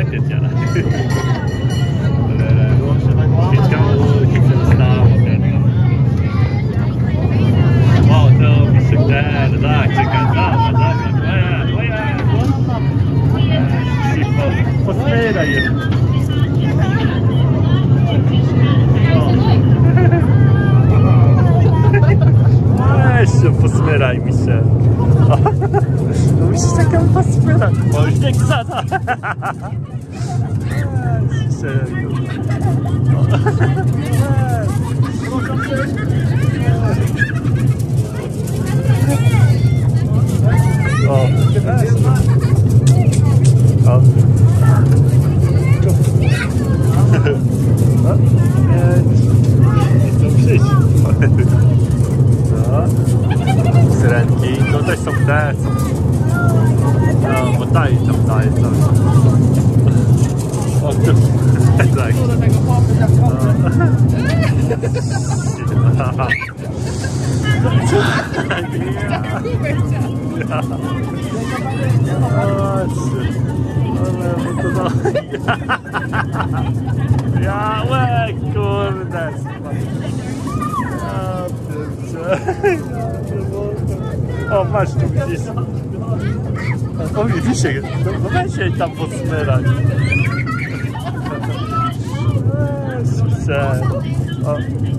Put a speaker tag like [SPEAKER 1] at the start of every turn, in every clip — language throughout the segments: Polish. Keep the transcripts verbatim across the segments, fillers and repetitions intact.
[SPEAKER 1] teď je dělá. Teďka chyť se dostává. O, to by se ten, tak, čekat, tak, tak, oje, oje, si posmědají. Jeszcze posmyraj mi się. No musisz taką posmyrać. O, już nie chce, tak. O, o. Nie chcą przyjść. No. Syrenki, no też są te, są... No, bo daje tam, daje tam. O, tu, tak. Ja, łe, kurde. O, masz tu widzisz. O, widzisz się. No weź się tam podsmyrać. Eee, o.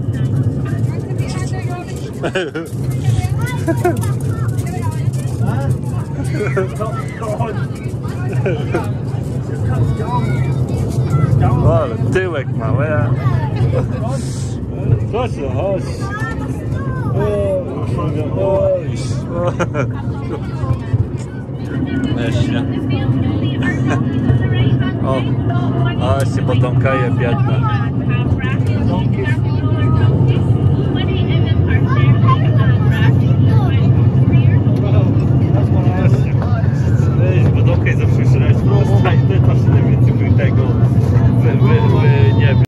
[SPEAKER 1] O, ale tyłek mały. Proszę, chodź. Jeszcze. O, o, się potomka je biedna.